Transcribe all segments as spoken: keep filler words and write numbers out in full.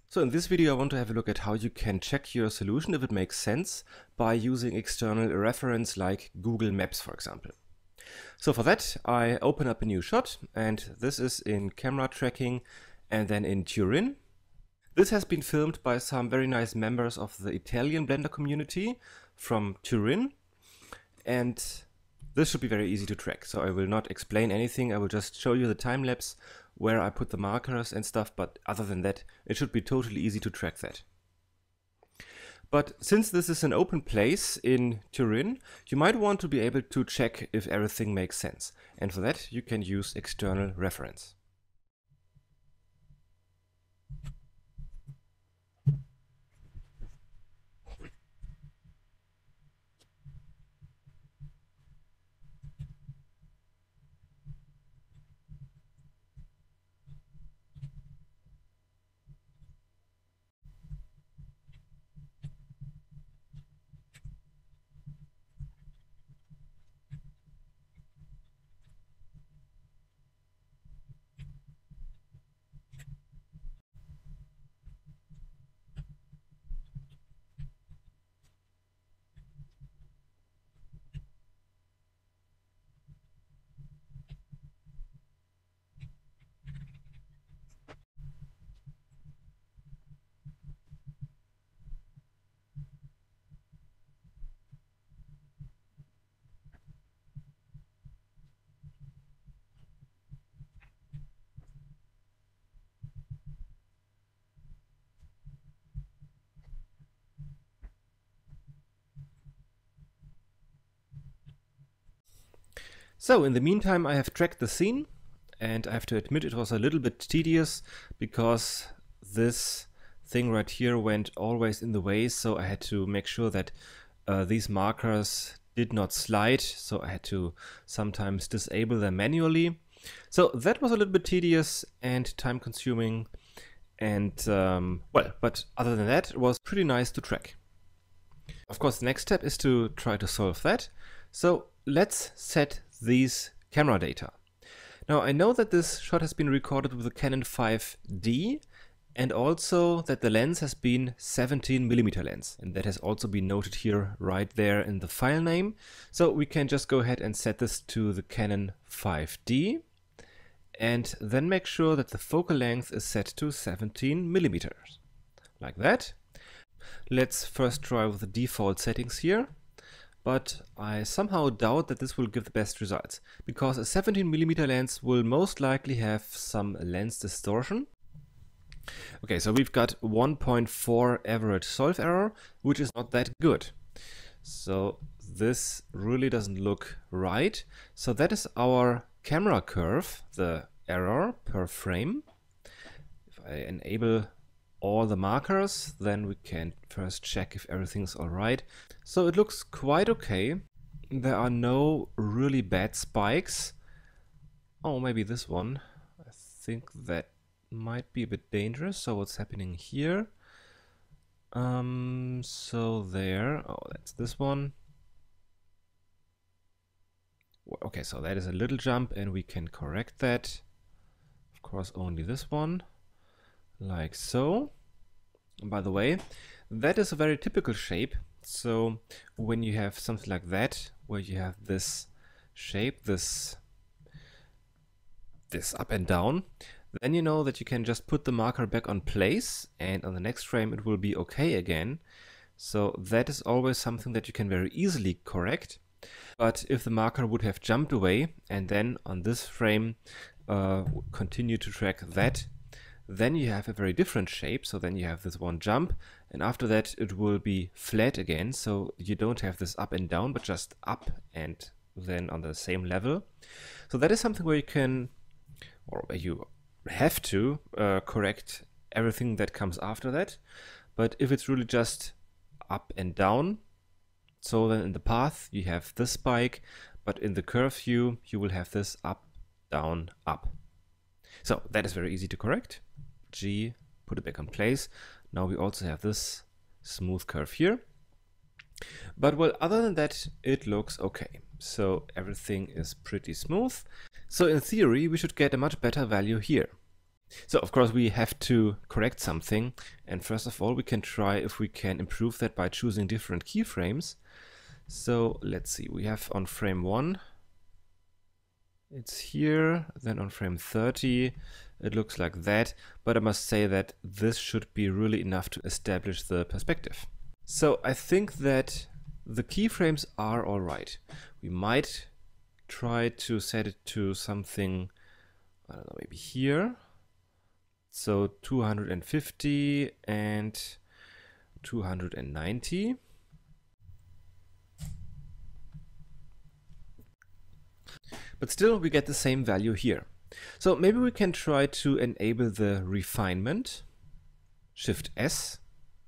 So in this video I want to have a look at how you can check your solution if it makes sense by using external reference like Google Maps, for example. So for that I open up a new shot, and this is in camera tracking and then in Turin. This has been filmed by some very nice members of the Italian Blender community from Turin, and this should be very easy to track. So I will not explain anything, I will just show you the time lapse where I put the markers and stuff, but other than that it should be totally easy to track that. But since this is an open place in Turin, you might want to be able to check if everything makes sense, and for that you can use external reference. So in the meantime I have tracked the scene, and I have to admit it was a little bit tedious because this thing right here went always in the way, so I had to make sure that uh, these markers did not slide, so I had to sometimes disable them manually. So that was a little bit tedious and time consuming, and um, well, but other than that it was pretty nice to track. Of course the next step is to try to solve that. So let's set these camera data. Now I know that this shot has been recorded with a Canon five D, and also that the lens has been seventeen millimeter lens, and that has also been noted here right there in the file name. So we can just go ahead and set this to the Canon five D, and then make sure that the focal length is set to seventeen millimeters, like that. Let's first try with the default settings here. But I somehow doubt that this will give the best results, because a seventeen millimeter lens will most likely have some lens distortion. Okay, so we've got one point four average solve error, which is not that good. So this really doesn't look right. So that is our camera curve, the error per frame. If I enable all the markers, then we can first check if everything's all right. So it looks quite okay. There are no really bad spikes. Oh, maybe this one. I think that might be a bit dangerous. So what's happening here? Um, so there. Oh, that's this one. Okay, so that is a little jump, and we can correct that. Of course, only this one. Like so. And by the way, that is a very typical shape. So when you have something like that, where you have this shape, this this up and down, then you know that you can just put the marker back on place, and on the next frame it will be okay again. So that is always something that you can very easily correct. But if the marker would have jumped away and then on this frame uh, continue to track that, then you have a very different shape. So then you have this one jump, and after that it will be flat again. So you don't have this up and down, but just up and then on the same level. So that is something where you can, or where you have to uh, correct everything that comes after that. But if it's really just up and down, so then in the path you have this spike, but in the curve view you will have this up, down, up. So that is very easy to correct. G, put it back in place. Now we also have this smooth curve here. But well, other than that, it looks okay. So everything is pretty smooth. So in theory, we should get a much better value here. So of course we have to correct something, and first of all we can try if we can improve that by choosing different keyframes. So let's see, we have on frame one, it's here, then on frame thirty it looks like that, but I must say that this should be really enough to establish the perspective. So I think that the keyframes are alright. We might try to set it to something, I don't know, maybe here. So two hundred fifty and two hundred ninety. But still we get the same value here. So maybe we can try to enable the refinement, Shift S.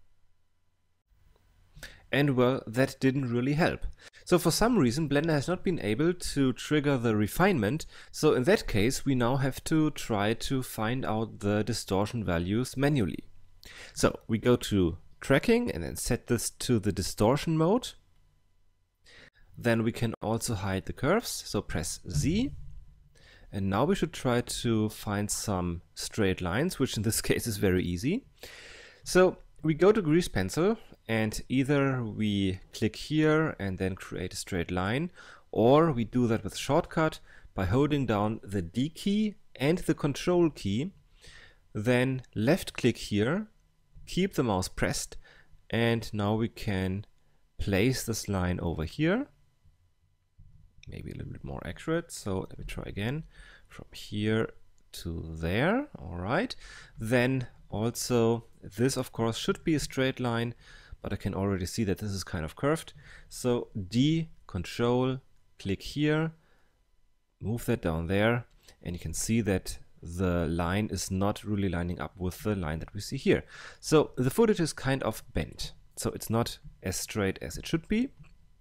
And well, that didn't really help. So for some reason Blender has not been able to trigger the refinement, so in that case we now have to try to find out the distortion values manually. So we go to tracking and then set this to the distortion mode. Then we can also hide the curves, so press Z. And now we should try to find some straight lines, which in this case is very easy. So we go to Grease Pencil, and either we click here and then create a straight line, or we do that with shortcut by holding down the D key and the Control key, then left click here, keep the mouse pressed, and now we can place this line over here. Maybe a little bit more accurate, so let me try again, from here to there. All right, then also this of course should be a straight line, but I can already see that this is kind of curved. So D, Control, click here, move that down there, and you can see that the line is not really lining up with the line that we see here. So the footage is kind of bent, so it's not as straight as it should be.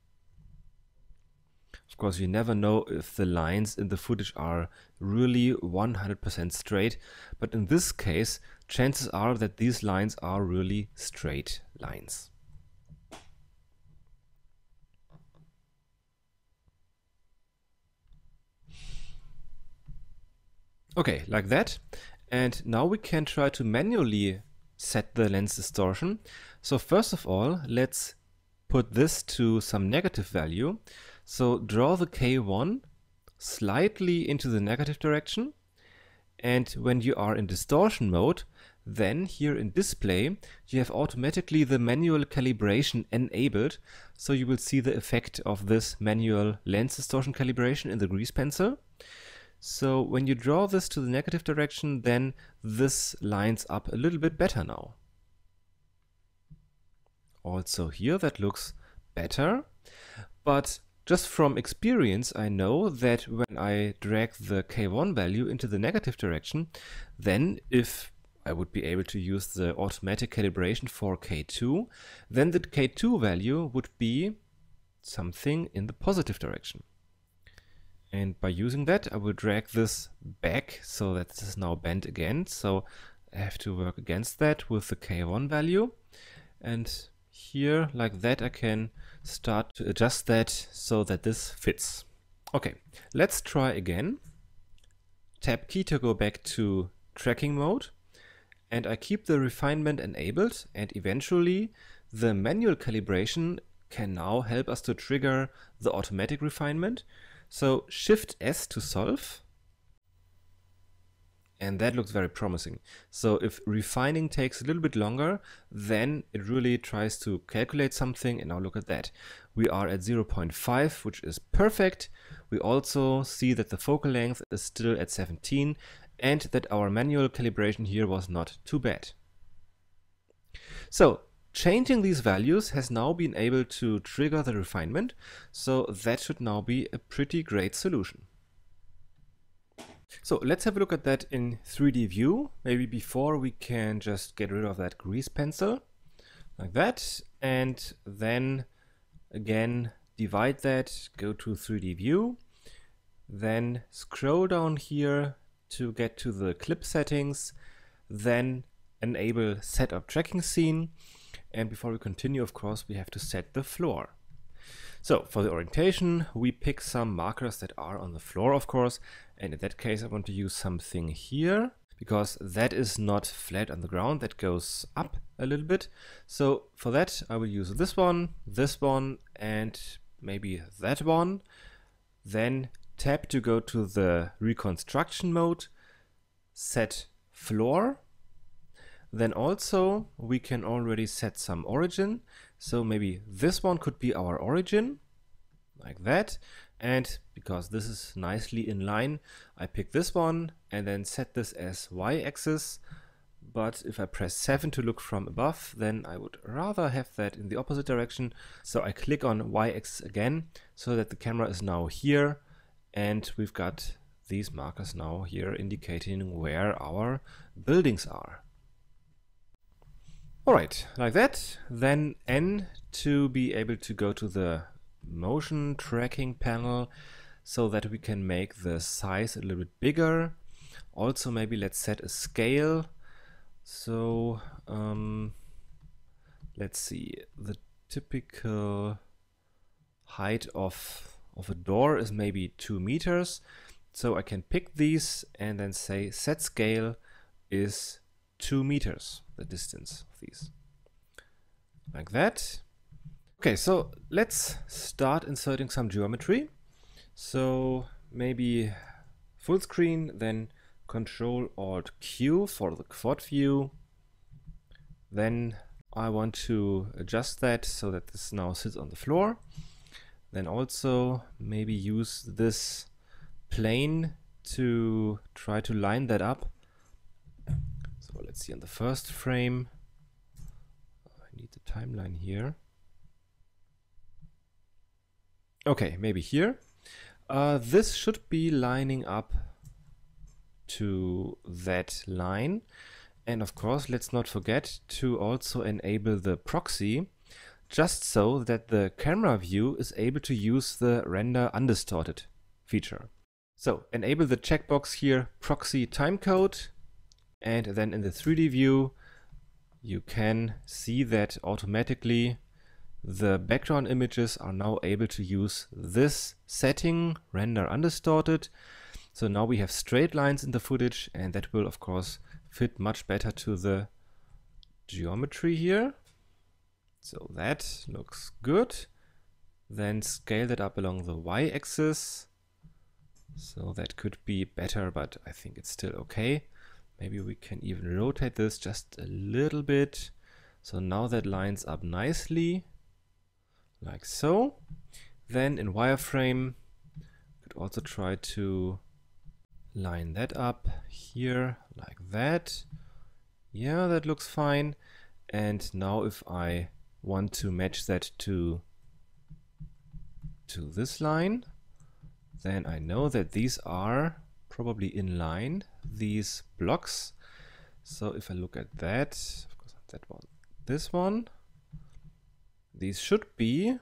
Of course, you never know if the lines in the footage are really one hundred percent straight, but in this case, chances are that these lines are really straight lines. Okay, like that. And now we can try to manually set the lens distortion. So first of all, let's put this to some negative value. So draw the K one slightly into the negative direction, and when you are in distortion mode, then here in display you have automatically the manual calibration enabled, so you will see the effect of this manual lens distortion calibration in the Grease Pencil. So when you draw this to the negative direction, then this lines up a little bit better now. Also here that looks better, but just from experience, I know that when I drag the K one value into the negative direction, then if I would be able to use the automatic calibration for K two, then the K two value would be something in the positive direction. And by using that, I will drag this back so that this is now bent again. So I have to work against that with the K one value. And here, like that, I can start to adjust that so that this fits. Okay, let's try again. Tab key to go back to tracking mode, and I keep the refinement enabled, and eventually the manual calibration can now help us to trigger the automatic refinement. So Shift S to solve. And that looks very promising. So if refining takes a little bit longer, then it really tries to calculate something. And now look at that. We are at zero point five, which is perfect. We also see that the focal length is still at seventeen and that our manual calibration here was not too bad. So changing these values has now been able to trigger the refinement. So that should now be a pretty great solution. So let's have a look at that in three D view. Maybe before we can just get rid of that Grease Pencil like that, and then again divide that, go to three D view, then scroll down here to get to the clip settings, then enable setup tracking scene, and before we continue, of course, we have to set the floor. So for the orientation, we pick some markers that are on the floor, of course, and in that case I want to use something here. because that is not flat on the ground, that goes up a little bit. So for that I will use this one, this one, and maybe that one. Then tap to go to the reconstruction mode, set floor. Then also we can already set some origin. So maybe this one could be our origin, like that. And because this is nicely in line, I pick this one and then set this as y-axis. But if I press seven to look from above, then I would rather have that in the opposite direction. So I click on y-axis again, so that the camera is now here, and we've got these markers now here indicating where our buildings are. Alright, like that. Then N to be able to go to the motion tracking panel so that we can make the size a little bit bigger. Also maybe let's set a scale. So um, let's see, the typical height of, of a door is maybe two meters. So I can pick these and then say set scale is two meters, the distance of these. Like that. Okay, so let's start inserting some geometry. So maybe full screen, then Control Alt Q for the quad view. Then I want to adjust that so that this now sits on the floor. Then also maybe use this plane to try to line that up. So let's see, on the first frame, I need the timeline here. Okay, maybe here. Uh, this should be lining up to that line. And of course, let's not forget to also enable the proxy, just so that the camera view is able to use the render undistorted feature. So enable the checkbox here, proxy timecode, and then in the three D view, you can see that automatically the background images are now able to use this setting, render undistorted. So now we have straight lines in the footage, and that will of course fit much better to the geometry here. So that looks good. Then scale that up along the y-axis. So that could be better, but I think it's still okay. Maybe we can even rotate this just a little bit. So now that lines up nicely. Like so. Then in wireframe, could also try to line that up here like that. Yeah, that looks fine. And now if I want to match that to to this line, then I know that these are probably in line, these blocks. So if I look at that, of course not that one, this one, these should be,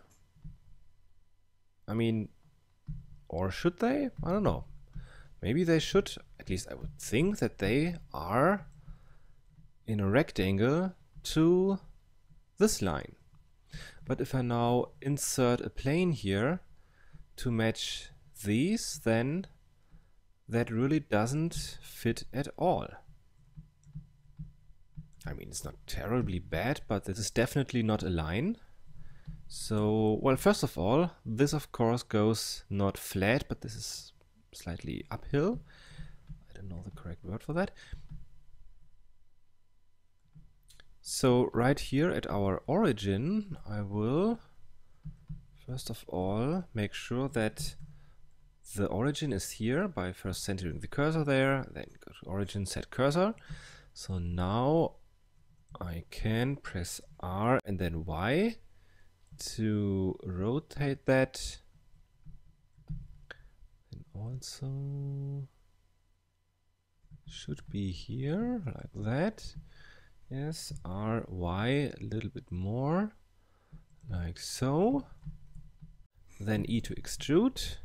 I mean, or should they? I don't know. Maybe they should, at least I would think that they are in a rectangle to this line. But if I now insert a plane here to match these, then that really doesn't fit at all. I mean, it's not terribly bad, but this is definitely not a line. So, well, first of all, this of course goes not flat, but this is slightly uphill. I don't know the correct word for that. So right here at our origin, I will first of all make sure that the origin is here by first centering the cursor there, then go to origin, set cursor. So now I can press R and then Y to rotate that. And also should be here like that. Yes, R, Y, a little bit more, like so. Then E to extrude.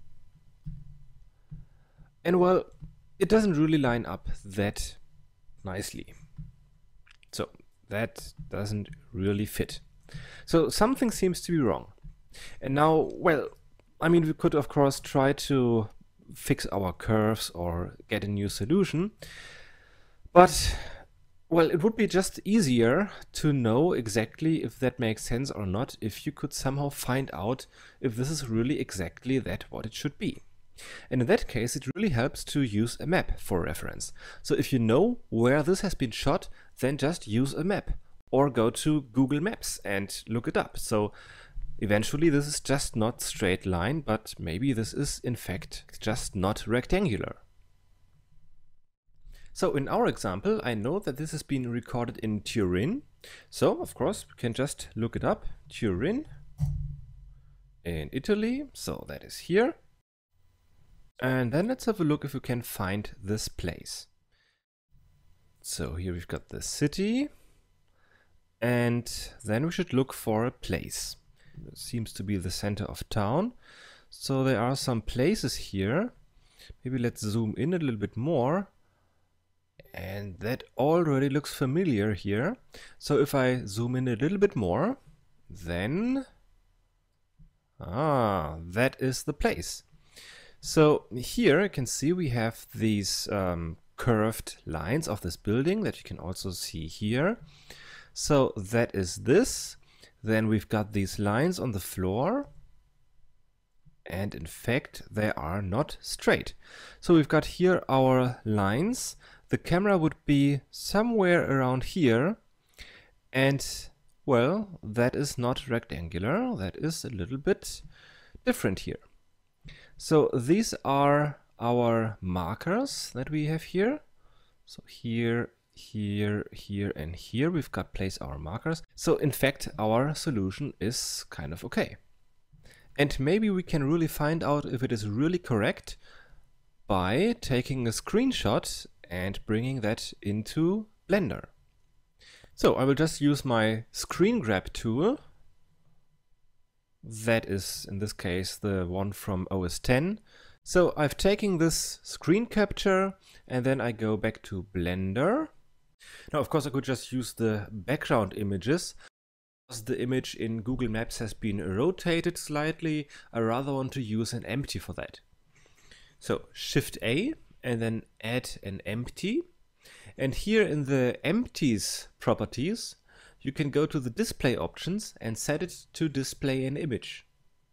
And well, it doesn't really line up that nicely. So that doesn't really fit. So something seems to be wrong. And now, well, I mean, we could of course try to fix our curves or get a new solution. But, well, it would be just easier to know exactly if that makes sense or not if you could somehow find out if this is really exactly that what it should be. And in that case, it really helps to use a map for reference. So if you know where this has been shot, then just use a map or go to Google Maps and look it up. So eventually this is just not straight line, but maybe this is in fact just not rectangular. So in our example, I know that this has been recorded in Turin. So of course we can just look it up. Turin in Italy. So that is here. And then let's have a look if we can find this place. So here we've got the city, and then we should look for a place. It seems to be the center of town. So there are some places here. Maybe let's zoom in a little bit more. And that already looks familiar here. So if I zoom in a little bit more, then ah, that is the place. So here you can see we have these um, curved lines of this building that you can also see here. So that is this. Then we've got these lines on the floor. And in fact, they are not straight. So we've got here our lines. The camera would be somewhere around here. And well, that is not rectangular. That is a little bit different here. So these are our markers that we have here. So here, here, here, and here we've got placed our markers. So in fact, our solution is kind of okay. And maybe we can really find out if it is really correct by taking a screenshot and bringing that into Blender. So I will just use my screen grab tool. That is, in this case, the one from O S ten. So I've taken this screen capture and then I go back to Blender. Now, of course, I could just use the background images. Because the image in Google Maps has been rotated slightly, I rather want to use an empty for that. So Shift A and then add an empty. And here in the empties properties, you can go to the display options and set it to display an image.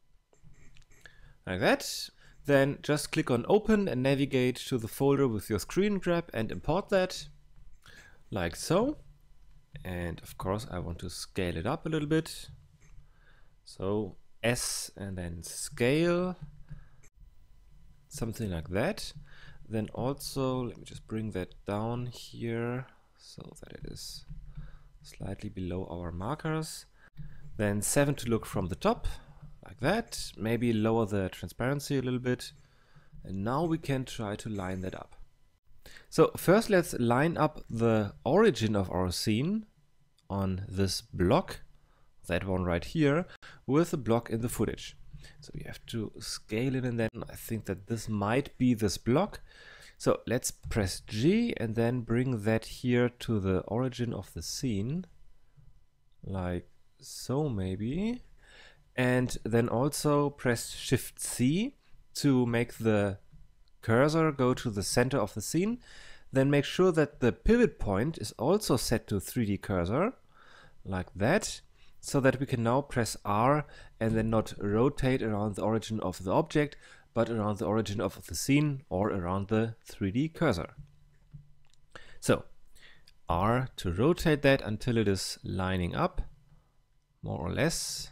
Like that. Then just click on open and navigate to the folder with your screen grab and import that. Like so. And of course I want to scale it up a little bit. So S and then scale. Something like that. Then also, let me just bring that down here so that it is slightly below our markers. Then seven to look from the top, like that. Maybe lower the transparency a little bit. And now we can try to line that up. So first let's line up the origin of our scene on this block, that one right here, with the block in the footage. So we have to scale it, and then I think that this might be this block. So let's press G and then bring that here to the origin of the scene, like so maybe. And then also press Shift C to make the cursor go to the center of the scene. Then make sure that the pivot point is also set to three D cursor, like that, so that we can now press R and then not rotate around the origin of the object, but around the origin of the scene or around the three D cursor. So R to rotate that until it is lining up, more or less,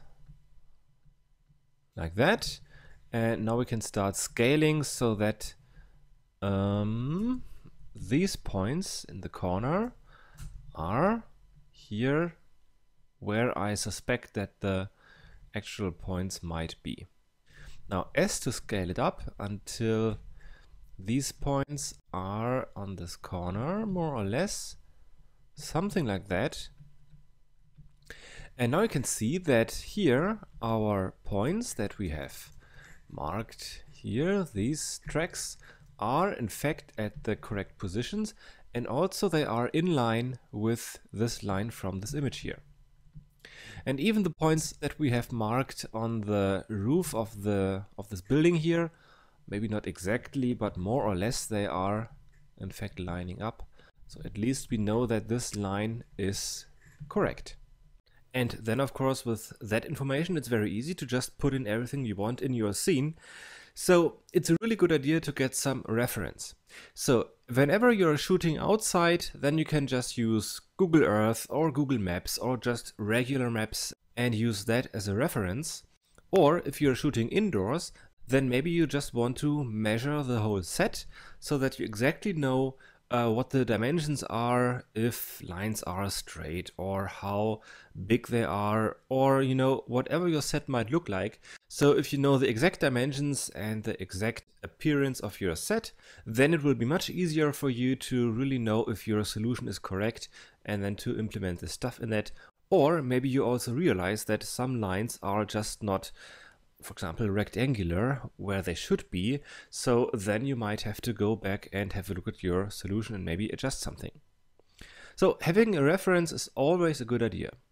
like that. And now we can start scaling so that um, these points in the corner are here where I suspect that the actual points might be. Now S to scale it up until these points are on this corner, more or less, something like that. And now you can see that here our points that we have marked here, these tracks, are in fact at the correct positions, and also they are in line with this line from this image here. And even the points that we have marked on the roof of the of this building here, maybe not exactly, but more or less they are in fact lining up So at least we know that this line is correct. And then of course with that information it's very easy to just put in everything you want in your scene. So it's a really good idea to get some reference. So whenever you're shooting outside, then you can just use Google Earth or Google Maps or just regular maps and use that as a reference. Or if you're shooting indoors, then maybe you just want to measure the whole set so that you exactly know uh, what the dimensions are, if lines are straight or how big they are, or you know, whatever your set might look like. So if you know the exact dimensions and the exact appearance of your set, then it will be much easier for you to really know if your solution is correct and then to implement the stuff in that. Or maybe you also realize that some lines are just not, for example, rectangular where they should be. So then you might have to go back and have a look at your solution and maybe adjust something. So having a reference is always a good idea.